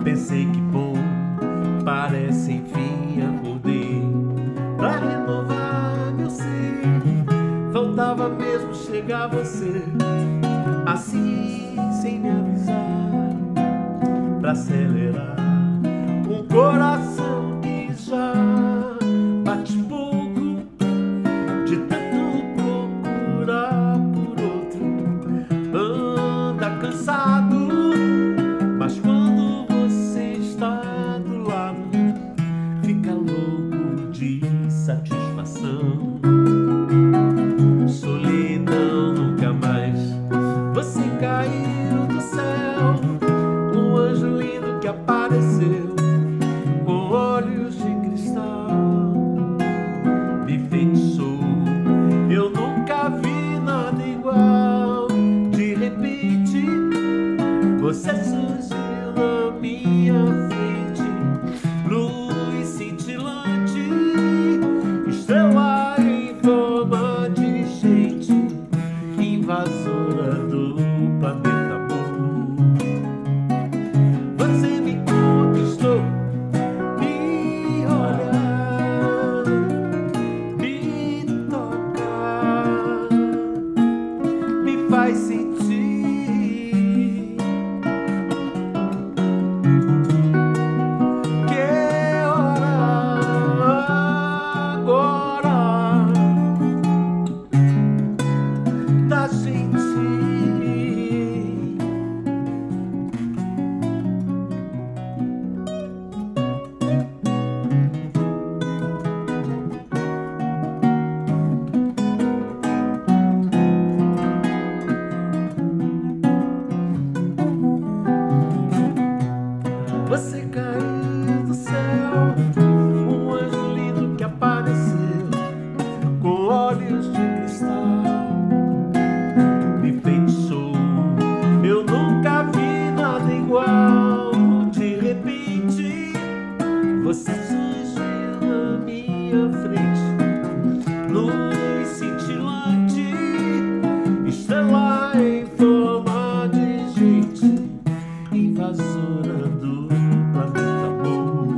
Pensei que bom, parece enfim acordei pra renovar meu ser. Faltava mesmo chegar você, assim sem me avisar, pra acelerar um coração que já bate pouco, de tanto procurar por outro. Anda cansado, mas quando você está do lado, fica louco de satisfação. Solidão nunca mais. Você caiu do céu, um anjo lindo que apareceu com olhos de cristal, me enfeitiçou. Eu nunca vi nada igual. De repente você surgiu na minha frente, luz cintilante, estrela em forma de gente, invasora do planeta amor. Você me conquistou, me olha, me toca, me faz sentir que é hora agora da gente. Você caiu do céu, um anjo lindo que apareceu com olhos de cristal, me enfeitiçou. Eu nunca vi nada igual. De repente você surgiu na minha frente, luz cintilante, estrela em forma de gente, invasora do planeta amor.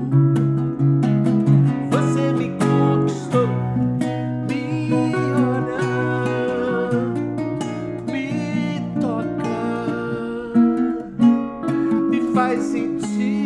Você me conquistou, me olha, me toca, me faz sentir